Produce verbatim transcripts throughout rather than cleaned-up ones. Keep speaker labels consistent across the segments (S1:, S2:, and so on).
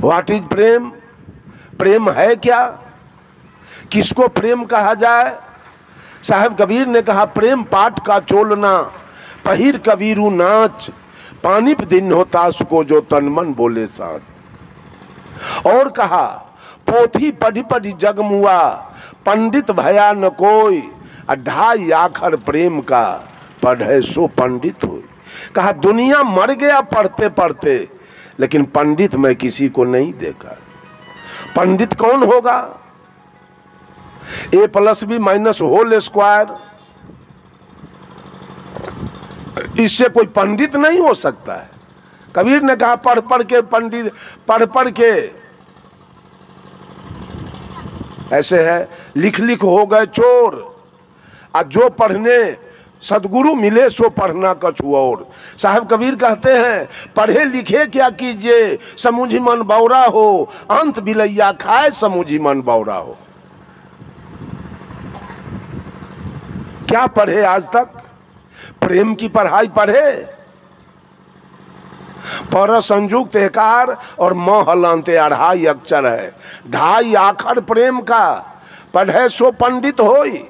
S1: What is प्रेम? प्रेम है क्या? किसको प्रेम कहा जाए? साहब कबीर ने कहा, प्रेम पाट का चोलना पहिर कबीरू नाच, पानी पे दिन होता उसको जो तन मन बोले साथ। और कहा, पोथी पढ़ी पढ़ी जगमुआ पंडित भया न कोई, ढाई आखर प्रेम का पढ़े सो पंडित हो। कहा, दुनिया मर गया पढ़ते पढ़ते, लेकिन पंडित मैं किसी को नहीं देखा। पंडित कौन होगा? A plus B minus whole square, इससे कोई पंडित नहीं हो सकता है। कबीर ने कहा, पढ़ पढ़ के पंडित, पढ़ पढ़ के ऐसे है, लिख लिख हो गए चोर, और जो पढ़ने सदगुरु मिले सो पढ़ना कछु और। साहब कबीर कहते हैं, पढ़े लिखे क्या कीजिए समूझी मन बौरा हो, अंत बिलैया खाए समूझी मन बौरा हो। क्या पढ़े आज तक? प्रेम की पढ़ाई पढ़े? पर संयुक्त एकार और म हलांते अढ़ाई अक्षर है, ढाई आखर प्रेम का पढ़े सो पंडित होई।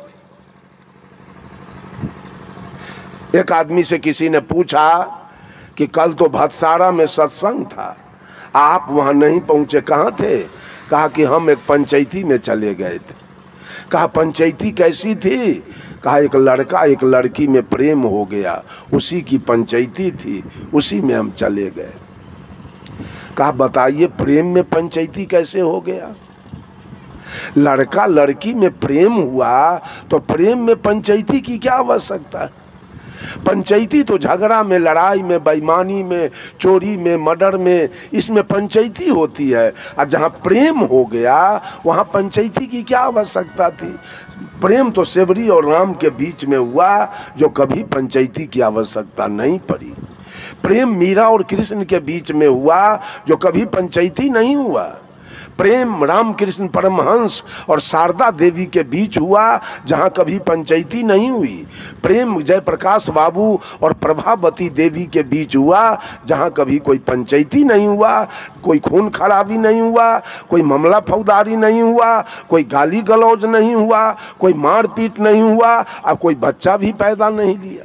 S1: एक आदमी से किसी ने पूछा कि कल तो भतसारा में सत्संग था, आप वहां नहीं पहुंचे, कहाँ थे? कहा कि हम एक पंचायती में चले गए थे। कहा, पंचायती कैसी थी? कहा, एक लड़का एक लड़की में प्रेम हो गया, उसी की पंचायती थी, उसी में हम चले गए। कहा, बताइए प्रेम में पंचायती कैसे हो गया? लड़का लड़की में प्रेम हुआ तो प्रेम में पंचायती की क्या आवश्यकता है? पंचायती तो झगड़ा में, लड़ाई में, बेईमानी में, चोरी में, मर्डर में, इसमें पंचायती होती है। और जहाँ प्रेम हो गया वहाँ पंचायती की क्या आवश्यकता थी? प्रेम तो सेवरी और राम के बीच में हुआ, जो कभी पंचायती की आवश्यकता नहीं पड़ी। प्रेम मीरा और कृष्ण के बीच में हुआ, जो कभी पंचायती नहीं हुआ। प्रेम राम कृष्ण परमहंस और शारदा देवी के बीच हुआ, जहां कभी पंचायती नहीं हुई। प्रेम जयप्रकाश बाबू और प्रभावती देवी के बीच हुआ, जहां कभी कोई पंचायती नहीं हुआ, कोई खून खराबी नहीं हुआ, कोई मामला फौजदारी नहीं हुआ, कोई गाली गलौज नहीं हुआ, कोई मारपीट नहीं हुआ, और कोई बच्चा भी पैदा नहीं लिया।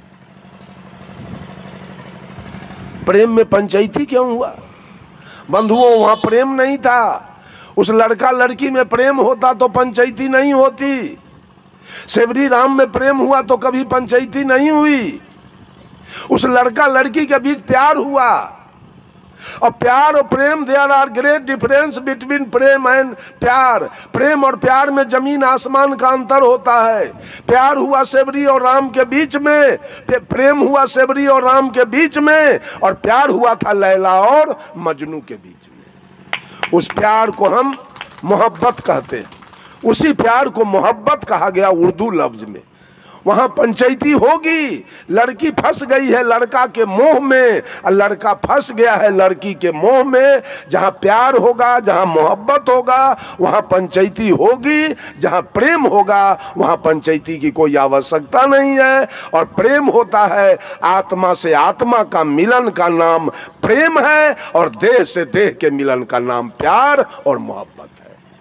S1: प्रेम में पंचायती क्यों हुआ? बंधुओं, वहां प्रेम नहीं था। उस लड़का लड़की में प्रेम होता तो पंचायती नहीं होती। सेवरी राम में प्रेम हुआ तो कभी पंचायती नहीं हुई। उस लड़का लड़की के बीच प्यार हुआ, और प्यार और प्रेम, there are great difference between प्रेम एंड प्यार। प्रेम और प्यार में जमीन आसमान का अंतर होता है। प्यार हुआ सेवरी और राम के बीच में, प्रेम हुआ सेवरी और राम के बीच में, और प्यार हुआ था लैला और मजनू के बीच में। उस प्यार को हम मोहब्बत कहते हैं। उसी प्यार को मोहब्बत कहा गया उर्दू लफ्ज में। वहां पंचायती होगी। लड़की फंस गई है लड़का के मोह में, और लड़का फंस गया है लड़की के मोह में। जहां प्यार होगा, जहां मोहब्बत होगा, वहां पंचायती होगी। जहां प्रेम होगा वहां पंचायती की कोई आवश्यकता नहीं है। और प्रेम होता है आत्मा से आत्मा का मिलन का नाम प्रेम है, और देह से देह के मिलन का नाम प्यार और मोहब्बत है।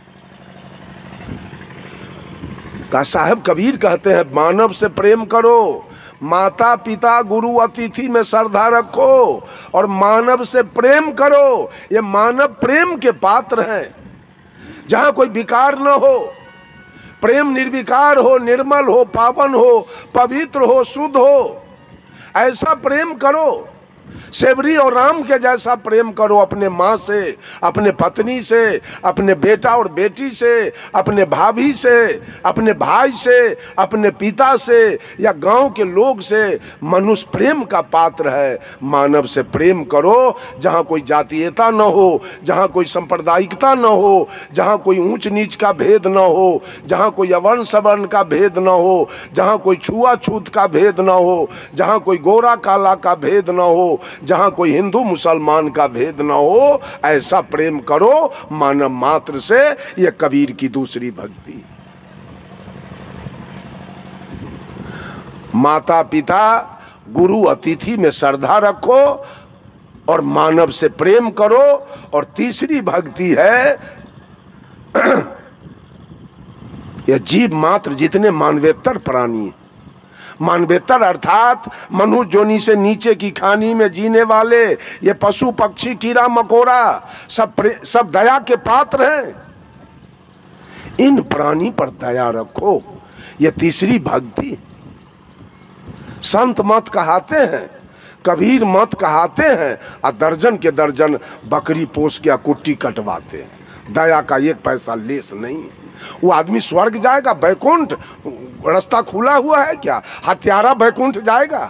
S1: का साहब कबीर कहते हैं, मानव से प्रेम करो, माता पिता गुरु अतिथि में श्रद्धा रखो, और मानव से प्रेम करो। ये मानव प्रेम के पात्र हैं, जहां कोई विकार न हो। प्रेम निर्विकार हो, निर्मल हो, पावन हो, पवित्र हो, शुद्ध हो, ऐसा प्रेम करो। सेवरी और राम के जैसा प्रेम करो अपने माँ से, अपने पत्नी से, अपने बेटा और बेटी से, अपने भाभी से, अपने भाई से, अपने पिता से, या गांव के लोग से। मनुष्य प्रेम का पात्र है। मानव से प्रेम करो, जहाँ कोई जातीयता न हो, जहाँ कोई सांप्रदायिकता न हो, जहाँ कोई ऊंच नीच का भेद न हो, जहाँ कोई अवर्ण सवर्ण का भेद न हो, जहाँ कोई छुआछूत का भेद न हो, जहाँ कोई गोरा काला का भेद न हो, जहां कोई हिंदू मुसलमान का भेद ना हो। ऐसा प्रेम करो मानव मात्र से। यह कबीर की दूसरी भक्ति। माता पिता गुरु अतिथि में श्रद्धा रखो, और मानव से प्रेम करो। और तीसरी भक्ति है यह जीव मात्र जितने मानवेतर प्राणी, मानवेतर अर्थात मनुष्य जोनी से नीचे की खानी में जीने वाले ये पशु पक्षी कीड़ा मकोड़ा सब सब दया के पात्र हैं। इन प्राणी पर दया रखो, ये तीसरी भक्ति। संत मत कहाते हैं, कबीर मत कहाते हैं, और दर्जन के दर्जन बकरी पोस के कुट्टी कटवाते हैं। दया का एक पैसा लेस नहीं। वो आदमी स्वर्ग जाएगा, वैकुंठ रास्ता खुला हुआ है क्या? हत्यारा वैकुंठ जाएगा,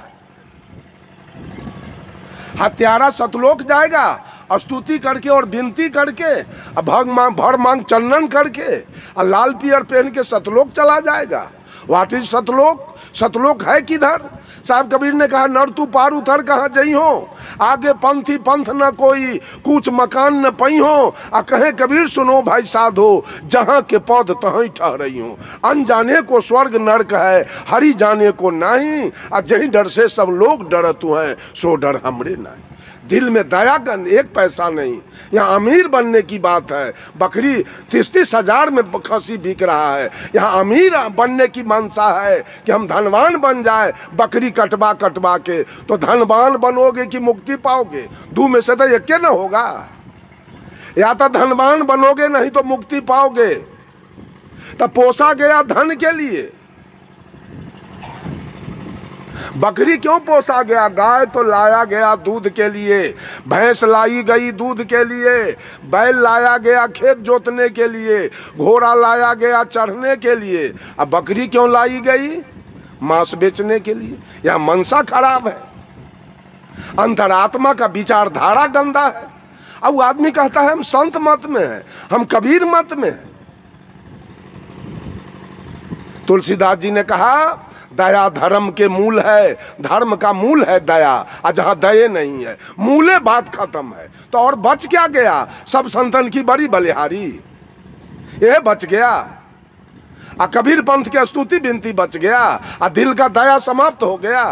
S1: हत्यारा सतलोक जाएगा, स्तुति करके और विनती करके भग मांग भर मांग चंदन करके और लाल पियर पहन के सतलोक चला जाएगा। व्हाट इज सतलोक? सतलोक है किधर? साहब कबीर ने कहा, नर तू पार उतर कहाँ जई हो, आगे पंथी पंथ न कोई, कुछ मकान न पई हो। आ कहे कबीर सुनो भाई साधो, जहाँ के पौध तहीं ठहरई हो। अनजाने को स्वर्ग नरक है, हरि जाने को नहीं। आ जही डर से सब लोग डरतु हैं, सो डर हमरे नहीं। दिल में दया का एक पैसा नहीं। यहाँ अमीर बनने की बात है, बकरी तीस तीस हजार में खसी बिक रहा है। यहाँ अमीर बनने की मंशा है कि हम धनवान बन जाए, बकरी कटवा कटवा के। तो धनवान बनोगे कि मुक्ति पाओगे? दो में से तो एक के न होगा। या तो धनवान बनोगे, नहीं तो मुक्ति पाओगे। तो पोसा गया धन के लिए, बकरी क्यों पोसा गया? गाय तो लाया गया दूध के लिए, भैंस लाई गई दूध के लिए, बैल लाया गया खेत जोतने के लिए, घोड़ा लाया गया चढ़ने के लिए। अब बकरी क्यों लाई गई? मांस बेचने के लिए। यह मनसा खराब है, अंतरात्मा का विचारधारा गंदा है। अब वो आदमी कहता है हम संत मत में हैं, हम कबीर मत में हैं। तुलसीदास जी ने कहा, दया धर्म के मूल है, धर्म का मूल है दया। और जहाँ दया नहीं है, मूले बात खत्म है। तो और बच क्या गया? सब संतन की बड़ी बलिहारी, यह बच गया। आ कबीर पंथ की स्तुति विनती बच गया, आ दिल का दया समाप्त हो गया।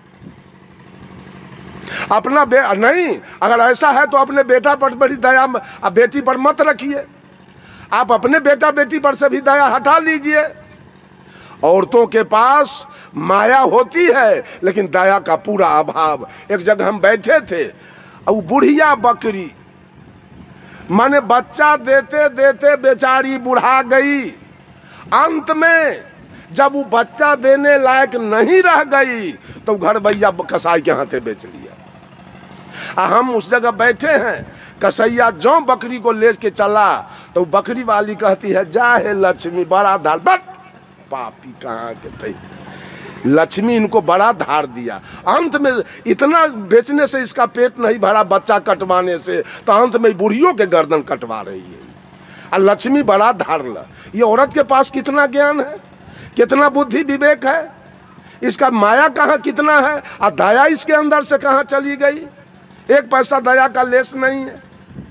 S1: अपना बे नहीं, अगर ऐसा है तो अपने बेटा पर बड़ी दया, बेटी पर मत रखिए। आप अपने बेटा बेटी पर से भी दया हटा लीजिए। औरतों के पास माया होती है, लेकिन दया का पूरा अभाव। एक जगह हम बैठे थे, और बुढ़िया बकरी माने बच्चा देते देते बेचारी बुढ़ा गई। अंत में जब वो बच्चा देने लायक नहीं रह गई, तो घर भैया कसाई के हाथे बेच लिया। हम उस जगह बैठे हैं, कसैया जो बकरी को ले के चला, तो बकरी वाली कहती है, जा है लक्ष्मी बड़ा धार। बट पापी कहाँ के थे, लक्ष्मी इनको बड़ा धार दिया। अंत में इतना बेचने से इसका पेट नहीं भरा, बच्चा कटवाने से, तो अंत में बुढ़ियों के गर्दन कटवा रही है। और लक्ष्मी बड़ा धार ला। ये औरत के पास कितना ज्ञान है, कितना बुद्धि विवेक है, इसका माया कहाँ कितना है, और दया इसके अंदर से कहाँ चली गई? एक पैसा दया का लेस नहीं है।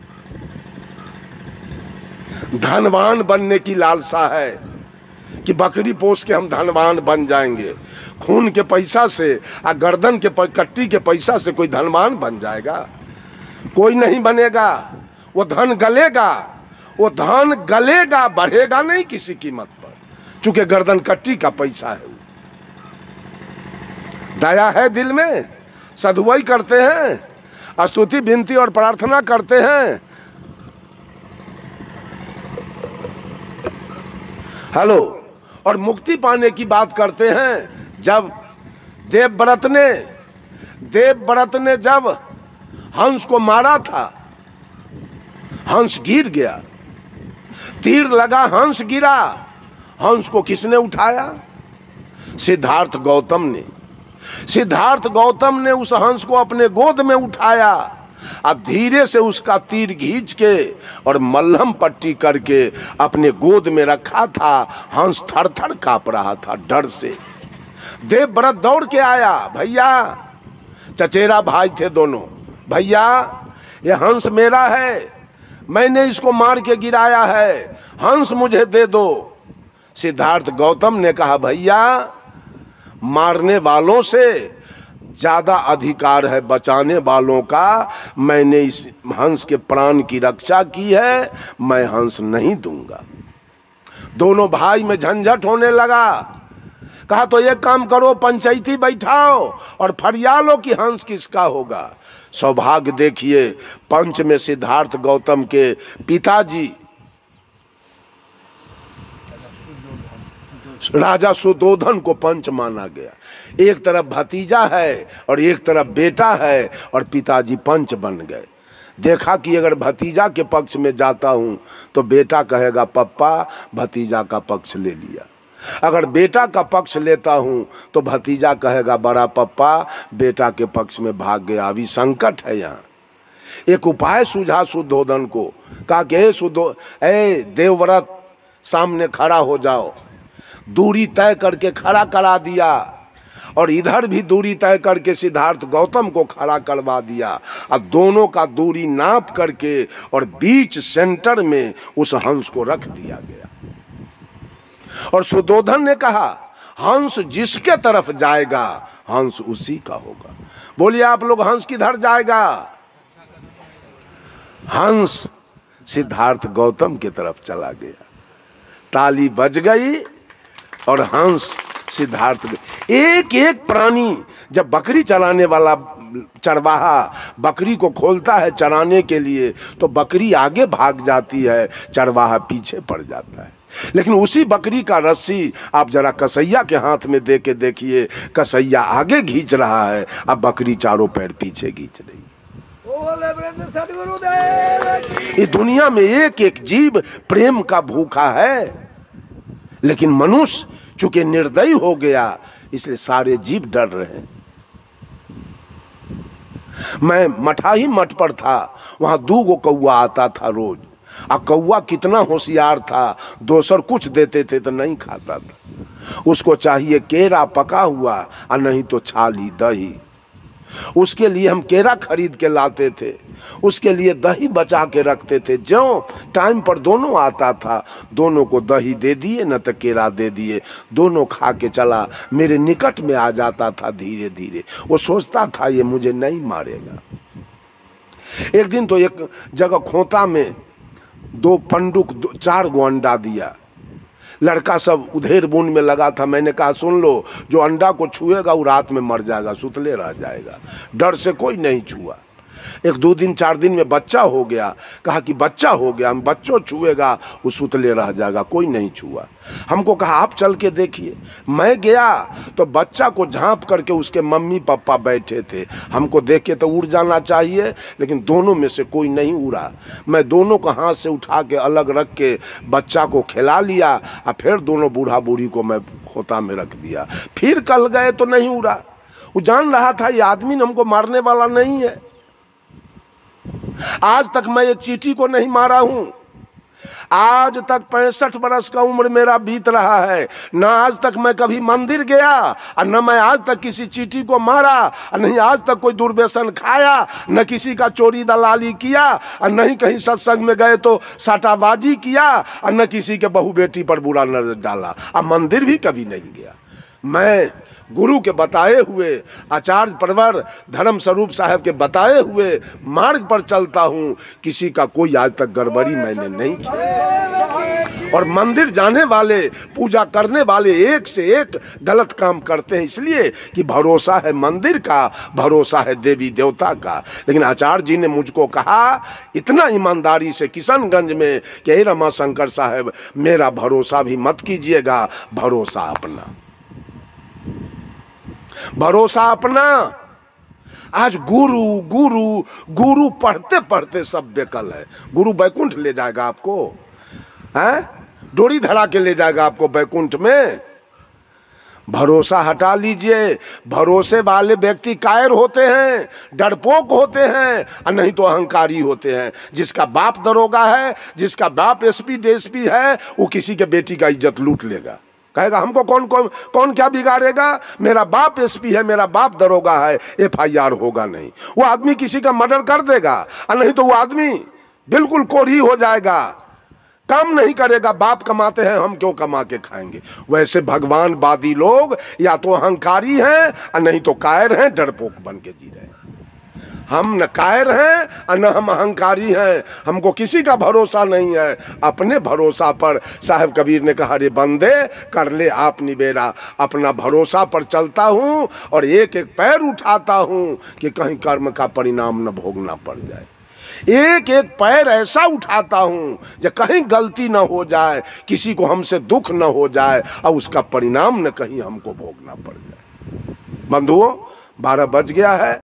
S1: धनवान बनने की लालसा है कि बकरी पोस के हम धनवान बन जाएंगे। खून के पैसा से आ गर्दन के कट्टी के पैसा से कोई धनवान बन जाएगा? कोई नहीं बनेगा। वो धन गलेगा, वो धन गलेगा, बढ़ेगा नहीं किसी कीमत पर, चूंकि गर्दन कट्टी का पैसा है। दया है दिल में, सदुआई करते हैं, स्तुति विनती और प्रार्थना करते हैं। हेलो, और मुक्ति पाने की बात करते हैं। जब देवव्रत ने देवव्रत ने जब हंस को मारा था, हंस गिर गया, तीर लगा, हंस गिरा। हंस को किसने उठाया? सिद्धार्थ गौतम ने। सिद्धार्थ गौतम ने उस हंस को अपने गोद में उठाया, अब धीरे से उसका तीर खींच के और मल्हम पट्टी करके अपने गोद में रखा था। हंस थर थर कांप रहा था डर से। देवव्रत दौड़ के आया, भैया, चचेरा भाई थे दोनों, भैया ये हंस मेरा है, मैंने इसको मार के गिराया है, हंस मुझे दे दो। सिद्धार्थ गौतम ने कहा, भैया मारने वालों से ज्यादा अधिकार है बचाने वालों का। मैंने इस हंस के प्राण की रक्षा की है, मैं हंस नहीं दूंगा। दोनों भाई में झंझट होने लगा। कहा तो एक काम करो, पंचायती बैठाओ और फरियालो कि हंस किसका होगा। सौभाग्य देखिए, पंच में सिद्धार्थ गौतम के पिताजी राजा सुदोधन को पंच माना गया। एक तरफ भतीजा है और एक तरफ बेटा है और पिताजी पंच बन गए। देखा कि अगर भतीजा के पक्ष में जाता हूं तो बेटा कहेगा पप्पा भतीजा का पक्ष ले लिया, अगर बेटा का पक्ष लेता हूं तो भतीजा कहेगा बड़ा पप्पा बेटा के पक्ष में भाग गया। अभी संकट है यहाँ। एक उपाय सूझा सुदोधन को। कहा कि ए सुदो ए देवव्रत सामने खड़ा हो जाओ। दूरी तय करके खड़ा करा दिया और इधर भी दूरी तय करके सिद्धार्थ गौतम को खड़ा करवा दिया। अब दोनों का दूरी नाप करके और बीच सेंटर में उस हंस को रख दिया गया। और सुदोधन ने कहा हंस जिसके तरफ जाएगा हंस उसी का होगा। बोलिए आप लोग, हंस किधर जाएगा? हंस सिद्धार्थ गौतम की तरफ चला गया। ताली बज गई और हंस सिद्धार्थ। एक एक प्राणी, जब बकरी चराने वाला चरवाहा बकरी को खोलता है चराने के लिए तो बकरी आगे भाग जाती है, चरवाहा पीछे पड़ जाता है। लेकिन उसी बकरी का रस्सी आप जरा कसैया के हाथ में दे के देखिए, कसैया आगे खींच रहा है, अब बकरी चारों पैर पीछे खींच रही है। इस दुनिया में एक एक जीव प्रेम का भूखा है, लेकिन मनुष्य चूंकि निर्दयी हो गया इसलिए सारे जीव डर रहे हैं। मैं मठाही मठ पर था, वहां दो गो कौआ आता था रोज। आ कौआ कितना होशियार था, दोसर कुछ देते थे तो नहीं खाता था। उसको चाहिए केरा पका हुआ और नहीं तो छाली दही। उसके लिए हम केरा खरीद के लाते थे, उसके लिए दही बचा के रखते थे। ज्यों टाइम पर दोनों आता था, दोनों को दही दे दिए न तो केरा दे दिए, दोनों खा के चला, मेरे निकट में आ जाता था धीरे धीरे। वो सोचता था ये मुझे नहीं मारेगा। एक दिन तो एक जगह खोता में दो पंडुक दो, चार गो अंडा दिया। लड़का सब उधेर बूंद में लगा था। मैंने कहा सुन लो, जो अंडा को छुएगा वो रात में मर जाएगा, सुतले रह जाएगा। डर से कोई नहीं छुआ। एक दो दिन चार दिन में बच्चा हो गया। कहा कि बच्चा हो गया, हम बच्चों छुएगा वो सुतले रह जाएगा, कोई नहीं छुआ। हमको कहा आप चल के देखिए। मैं गया तो बच्चा को झांप करके उसके मम्मी पापा बैठे थे। हमको देख के तो उड़ जाना चाहिए, लेकिन दोनों में से कोई नहीं उड़ा। मैं दोनों को हाथ से उठा के अलग रख के बच्चा को खिला लिया और फिर दोनों बूढ़ा बूढ़ी को मैं खोता में रख दिया। फिर कल गए तो नहीं उड़ा। वो जान रहा था ये आदमी हमको मारने वाला नहीं है। आज तक मैं एक चींटी को नहीं मारा हूं। आज तक पैंसठ बरस का उम्र मेरा बीत रहा है, न आज तक मैं कभी मंदिर गया और न मैं आज तक किसी चींटी को मारा, और नहीं आज तक कोई दुर्व्यसन खाया, न किसी का चोरी दलाली किया, और नहीं कहीं सत्संग में गए तो साटाबाजी किया, और न किसी के बहू बेटी पर बुरा नजर डाला, और मंदिर भी कभी नहीं गया। मैं गुरु के बताए हुए, आचार्य परवर धर्म स्वरूप साहब के बताए हुए मार्ग पर चलता हूँ। किसी का कोई आज तक गड़बड़ी मैंने नहीं की। और मंदिर जाने वाले, पूजा करने वाले एक से एक गलत काम करते हैं, इसलिए कि भरोसा है मंदिर का, भरोसा है देवी देवता का। लेकिन आचार्य जी ने मुझको कहा इतना ईमानदारी से किशनगंज में कि हे रमा शंकर साहब, मेरा भरोसा भी मत कीजिएगा, भरोसा अपना, भरोसा अपना। आज गुरु गुरु गुरु पढ़ते पढ़ते सब बेकल है। गुरु बैकुंठ ले जाएगा आपको, हैं? डोरी धरा के ले जाएगा आपको बैकुंठ में। भरोसा हटा लीजिए। भरोसे वाले व्यक्ति कायर होते हैं, डरपोक होते हैं, और नहीं तो अहंकारी होते हैं। जिसका बाप दरोगा है, जिसका बाप एसपी डीएसपी है, वो किसी के बेटी का इज्जत लूट लेगा। कहेगा हमको कौन कौन कौन क्या बिगाड़ेगा, मेरा बाप एसपी है, मेरा बाप दरोगा है, एफ आई आर होगा नहीं। वो आदमी किसी का मर्डर कर देगा, और नहीं तो वो आदमी बिल्कुल कोढ़ी हो जाएगा। काम नहीं करेगा, बाप कमाते हैं हम क्यों कमा के खाएंगे। वैसे भगवानवादी लोग या तो अहंकारी हैं और नहीं तो कायर हैं, डरपोक बन के जी रहे हैं। हम न कायर हैं और न हम अहंकारी हैं, हमको किसी का भरोसा नहीं है। अपने भरोसा पर साहब कबीर ने कहा, रे बंदे कर ले आप निबेरा, अपना भरोसा पर चलता हूँ और एक एक पैर उठाता हूँ कि कहीं कर्म का परिणाम न भोगना पड़ जाए। एक एक पैर ऐसा उठाता हूँ कि कहीं गलती न हो जाए, किसी को हमसे दुख न हो जाए और उसका परिणाम न कहीं हमको भोगना पड़ जाए। बंधुओं, बारह बज गया है।